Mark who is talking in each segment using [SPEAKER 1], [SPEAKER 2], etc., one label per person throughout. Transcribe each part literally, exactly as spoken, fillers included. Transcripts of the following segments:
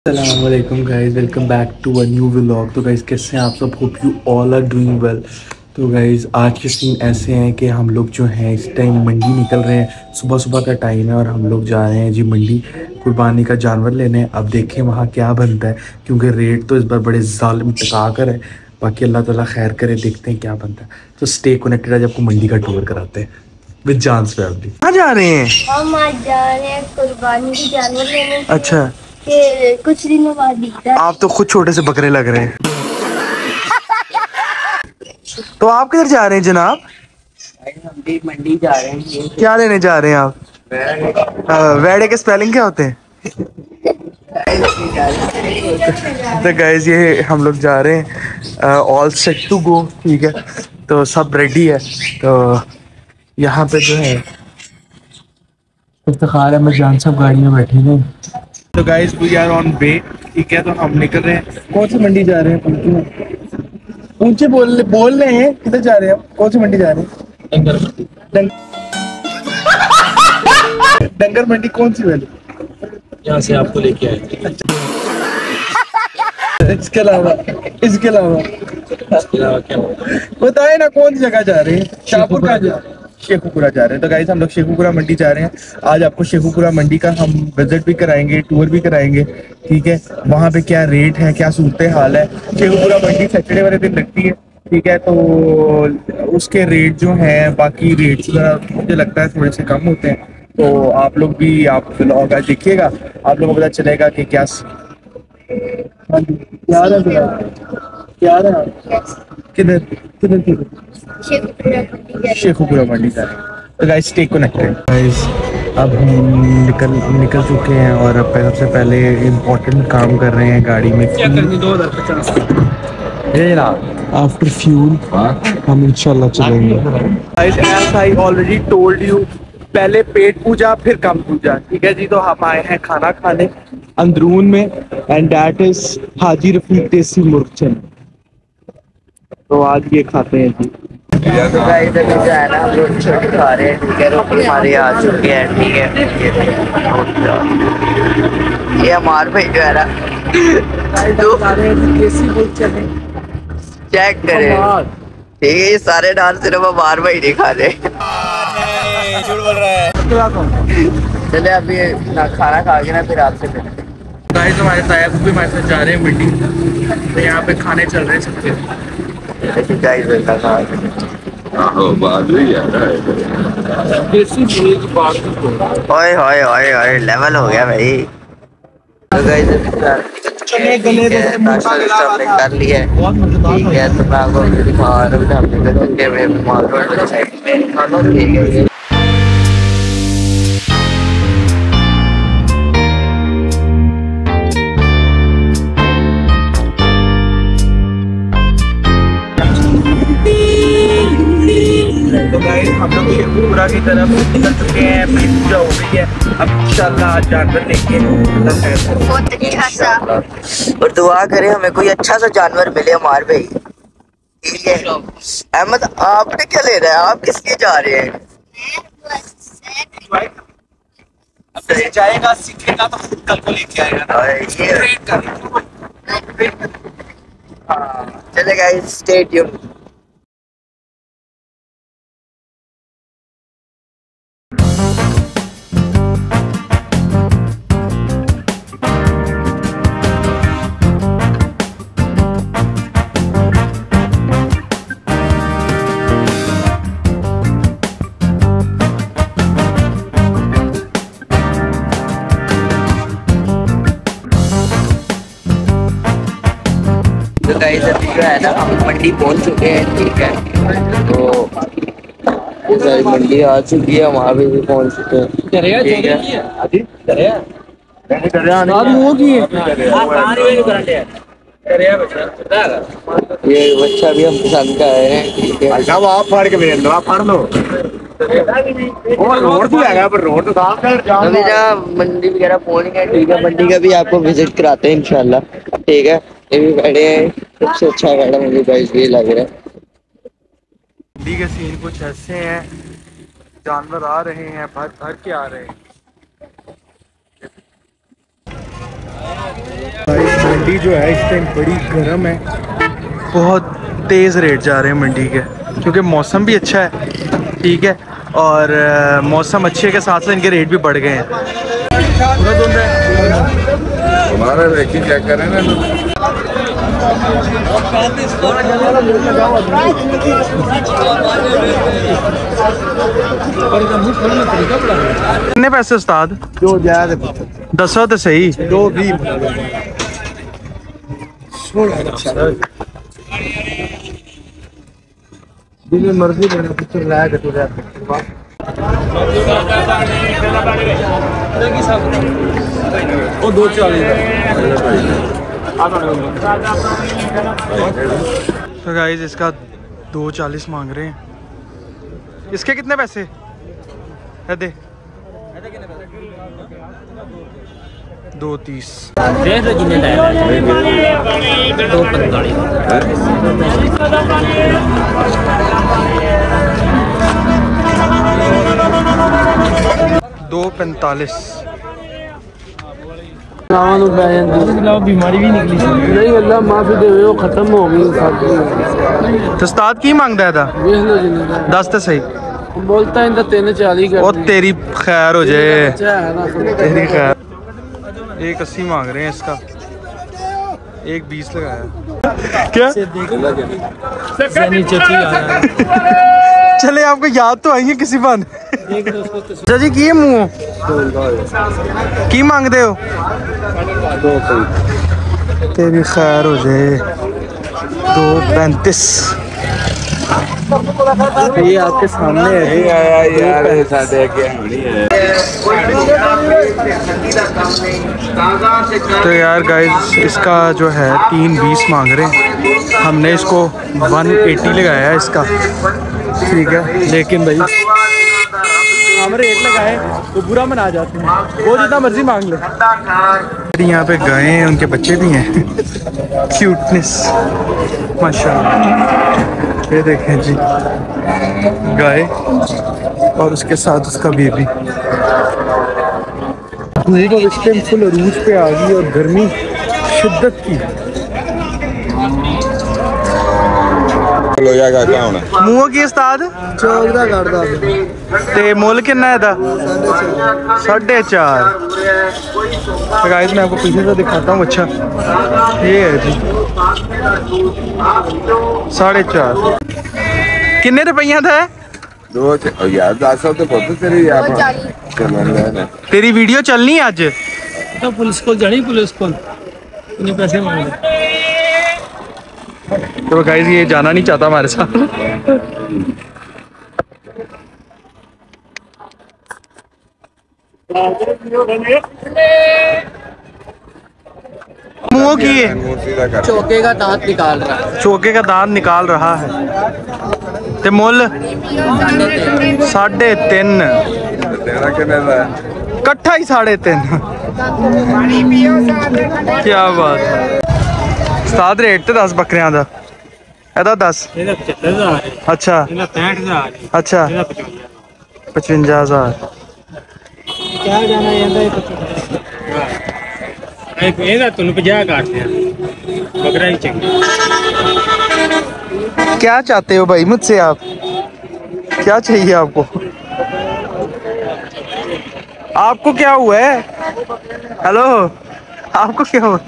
[SPEAKER 1] अस्सलामुअलैकुम guys, welcome back to a new vlog. तो guys कैसे हैं आप सब? Hope you all are doing well. तो गाइस आज के सीन ऐसे हैं कि हम लोग जो हैं इस टाइम मंडी निकल रहे हैं। सुबह सुबह का टाइम है और हम लोग जा रहे हैं जी मंडी कुर्बानी का जानवर लेने। अब देखें वहाँ क्या बनता है, क्योंकि रेट तो इस बार बड़े जालिम टका कर है। बाकी अल्लाह ताला खैर करे, देखते हैं क्या बनता है। तो स्टे कनेक्टेड, आज आपको मंडी का टूर कराते हैं विद जानस फैमिली। कहाँ जा रहे हैं?
[SPEAKER 2] हम आज जा रहे हैं कुर्बानी के जानवर लेने।
[SPEAKER 1] अच्छा,
[SPEAKER 2] कि कुछ दिनों बाद दिखता है।
[SPEAKER 1] आप तो खुद छोटे से बकरे लग रहे हैं। तो आप किधर जा रहे हैं जनाब?
[SPEAKER 3] हम भी मंडी जा रहे हैं।
[SPEAKER 1] क्या लेने जा रहे हैं आप? वेड़े के स्पेलिंग क्या होते हैं? तो गाइस ये हम लोग जा रहे हैं, ऑल सेट टू गो। ठीक है, तो सब रेडी है। तो यहाँ पे जो है इफ्तिखार अहमद जान साहब गाड़ी में बैठे हैं। तो guys we are on way. ठीक है, तो हम निकल रहे हैं। कौन सी मंडी जा रहे हैं? ऊंचे बोल बोल रहे हैं, किधर जा रहे हैं? कौन सी मंडी जा रहे हैं? डंगर मंडी। डंग... डंगर मंडी कौन सी वाली?
[SPEAKER 3] यहाँ से आपको लेके आए थे।
[SPEAKER 1] इसके अलावा इसके अलावा
[SPEAKER 3] इसके अलावा क्या
[SPEAKER 1] बताए ना, कौन सी जगह जा रहे हैं? शाहपुर का जा शेखुपुरा जा रहे हैं। तो गाइस हम लोग शेखुपुरा मंडी जा रहे हैं। आज आपको शेखुपुरा मंडी का हम विजिट भी कराएंगे, टूर भी कराएंगे। ठीक है, वहाँ पे क्या रेट है, क्या सूरत हाल है। शेखुपुरा मंडी सैटरडे वाले दिन लगती है। ठीक है, तो उसके रेट जो हैं, बाकी रेट्स मुझे लगता है थोड़े से कम होते हैं। तो आप लोग भी आप व्लॉग आज देखिएगा, आप लोगों को पता चलेगा कि क्या क्या रहा क्या रहा किधर किधर किधर शेखुपुरा मंडी का। तो गाइस स्टे कनेक्टेड। गाइस अब हम निकल निकल चुके हैं और अब सबसे पहले इम्पोर्टेंट काम कर रहे हैं गाड़ी में।
[SPEAKER 3] क्या करनी? दो हजार पचास ये ना
[SPEAKER 1] आफ्टर फ्यूल हम इंशाल्लाह चलेंगे। Guys as I already told you, पहले पेट पूजा फिर कम पूजा। ठीक है जी, तो हम आए हैं खाना खाने अंदरून में, and that is Haji Rafiq देसी मुर्ग। तो आज ये खाते हैं जी।
[SPEAKER 4] तो गाइस अभी जो है ना हम रोटी छोटी खा रहे हैं। ठीक है, रोटी हमारे आ चुकी है। ठीक है, ये ये हमारे भाई जो है ना चेक करें। ठीक है, ये सारे नान सिर्फ हमारे भाई नहीं खा रहे।
[SPEAKER 3] झूठ बोल रहा है।
[SPEAKER 4] चले अभी ना खाना खा के ना फिर आपसे मिलते हैं।
[SPEAKER 1] गाइस हमारे ताया भी हमारे साथ जा रहे हैं मंडी। तो यहाँ पे खाने चल रहे हैं सबके।
[SPEAKER 4] गाइस वैसा खा ओए ओए ओए ओए लेवल हो गया भाई। तो गाइस कर लिया है। ठीक है, तो मैं आपको दिखा रहा हूँ। ठीक है,
[SPEAKER 1] तो गाइस हम लोग शेखुपुरा की तरफ निकल चुके हैं। पेट पूजा हो गई है। अब इंशाल्लाह आज जानवर लेके
[SPEAKER 2] बहुत अच्छा सा
[SPEAKER 4] और दुआ करें हमें कोई अच्छा सा जानवर मिले हमारे भाई। ठीक है अहमद, आपने क्या ले रहा है? आप किस लिए जा रहे हैं?
[SPEAKER 3] अब जाएगा सीखेगा तो खुद कल को लेके आएगा ना।
[SPEAKER 4] ये चले गाइस, स्टे ट्यून्ड। तो गाइस अभी जो है ना हम मंडी पहुंच चुके हैं। ठीक है, तो मंडी आ चुकी है, वहाँ भी पहुंच चुके हैं। ठीक है, ये बच्चा भी हम पसंद कर रहे हैं। ठीक है,
[SPEAKER 1] आप फाड़ के भेज लो, आप फाड़ लो। रोड तो है पर रोड तो साफ है।
[SPEAKER 4] अभी ना मंडी वगैरह पहुंच गए। ठीक है, मंडी का भी आपको विजिट कराते हैं इंशाल्लाह। ठीक है, ये भी बैठे हैं, सबसे अच्छा बैठा मुझे गाइस ये लग रहा है।
[SPEAKER 1] मंडी के सीन कुछ ऐसे हैं, जानवर आ रहे हैं, भर भर के आ रहे हैं। मंडी जो है इस टाइम बड़ी गर्म है, बहुत तेज़ रेट जा रहे हैं मंडी के, क्योंकि मौसम भी अच्छा है, ठीक है, और आ, मौसम अच्छे के साथ साथ इनके रेट भी बढ़ गए हैं।
[SPEAKER 5] हमारा देखिए क्या करें ना,
[SPEAKER 1] कितने पैसे उस्ताद?
[SPEAKER 6] दो हजार
[SPEAKER 1] दसो तो सही।
[SPEAKER 6] दो भी जिन्हें मर्जी बना पुत्र लाया के तो
[SPEAKER 1] वो दो चालीस। तो गाइस इसका दो चालीस मांग रहे हैं। इसके कितने पैसे है? दे दो तीस। दो पैंतालीस।
[SPEAKER 6] बीमारी भी निकली नहीं, अल्लाह माफी दे, वो खत्म हो गई।
[SPEAKER 1] तो उस्ताद की मांगदा है? दस तो सही
[SPEAKER 6] बोलता है तीन चाली कर।
[SPEAKER 1] और तेरी खैर हो जाए, तेरी खैर। एक अस्सी मांग रहे हैं इसका, एक बीस लगाया। क्या चले आपको याद तो आई है किसी बात जी की मुँह की मांगते हो? तेरी खैर हो जाए। दो पैंतीस।
[SPEAKER 6] ये आपके सामने है
[SPEAKER 5] आया यार साढ़े के है।
[SPEAKER 1] तो यार गाइस इसका जो है तीन बीस मांग रहे हैं, हमने इसको वन एटी लगाया है इसका, ठीक है, लेकिन भाई हम रेट लगाए तो बुरा मना जाते हैं, वो जितना मर्जी मांग ले। यहाँ पे गाय हैं, उनके बच्चे भी हैं। क्यूटनेस माशाल्लाह। ये देखें जी गाय और उसके साथ उसका बेबी। धूप इस टाइम फुल अरूज पे आ गई और गर्मी शिद्दत की। मूंह की उस्ताद
[SPEAKER 6] चौकदा करदा
[SPEAKER 1] ते मुल कितना है दा? साढ़े चार। तो गाइस मैं आपको पीछे से दिखाता हूँ। अच्छा ये है जी साढ़े चार। कितने रुपया था?
[SPEAKER 5] दो यार दस तो बहुत तेरी यार तेरी
[SPEAKER 1] वीडियो चलनी है अज?
[SPEAKER 6] तो पुलिस को जानी, पुलिस को इतने पैसे मांगे।
[SPEAKER 1] तो गाइस ये जाना नहीं चाहता हमारे साथ। मुंह की है,
[SPEAKER 6] चौके का दांत निकाल रहा है।
[SPEAKER 1] चौके का दांत निकाल रहा है। ते मुल साढ़े तीन। कट्ठा ही साढ़े तीन। क्या बात है। उस्ताद रेट तो दस बकरियां दा एदा दस। अच्छा अच्छा पचवंजा हजार। क्या चाहते हो भाई मुझसे? आप क्या चाहिए आपको? आपको क्या हुआ है? हेलो आपको क्या हुआ?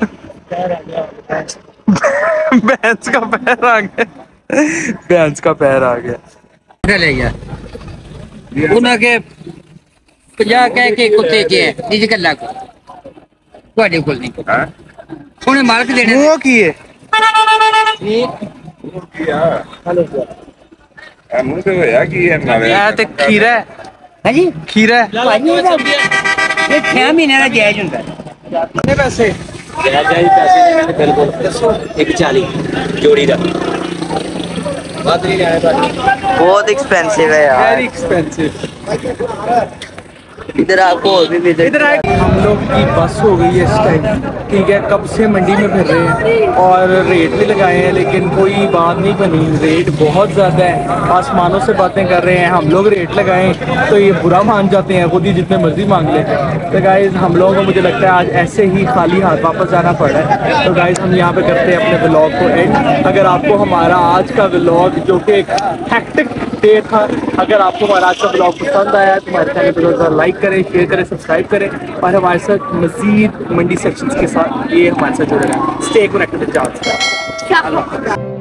[SPEAKER 1] भैंस का पैर आ गया। भैंस का पैर आ गया।
[SPEAKER 7] ले गया उन्होंने पचास कह के कुत्ते के निज गल्ला को ਤੁਹਾਡੇ ਕੋਲ ਨਹੀਂ ਉਹਨੇ ਮਾਲਕ ਦੇਣੇ
[SPEAKER 1] मुंह की है।
[SPEAKER 5] मुंह से होया की है नाले
[SPEAKER 1] ਇਹ ਤੇ खीरा है।
[SPEAKER 7] है जी
[SPEAKER 1] खीरा है।
[SPEAKER 7] ਭਾਜੀ ਇਹ छह महीने ਦਾ ਜਾਇਜ਼ ਹੁੰਦਾ
[SPEAKER 1] कितने पैसे?
[SPEAKER 3] जायज जायज पैसे देने ने बिल्कुल दसो एक चालीस जोड़ी का बात नहीं आया।
[SPEAKER 4] बहुत एक्सपेंसिव है यार।
[SPEAKER 1] Very expensive.
[SPEAKER 4] इधर आपको और भी विजिट
[SPEAKER 1] इधर आए। हम लोग की बस हो गई है इस टाइम, ठीक है। कब से मंडी में फिर रहे हैं और रेट भी लगाए हैं, लेकिन कोई बात नहीं बनी। रेट बहुत ज़्यादा है, आसमानों से बातें कर रहे हैं। हम लोग रेट लगाएं तो ये बुरा मान जाते हैं, खुद ही जितने मर्जी मांग लें। तो गाइज़ हम लोगों को मुझे लगता है आज ऐसे ही खाली हाथ वापस जाना पड़ा है। तो गाइज़ हम यहाँ पे करते हैं अपने व्लॉग को एंड। अगर आपको हमारा आज का व्लॉग जो कि एक हेक्टिक डे था, अगर आपको हमारा आज का व्लॉग पसंद आया तो हमारे चैनल को लाइक करें, शेयर करें, सब्सक्राइब करें और हमारे साथ मज़ीद मंडी सेक्शंस के साथ ये हमारे साथ जुड़े रहें। Stay connected with Javed.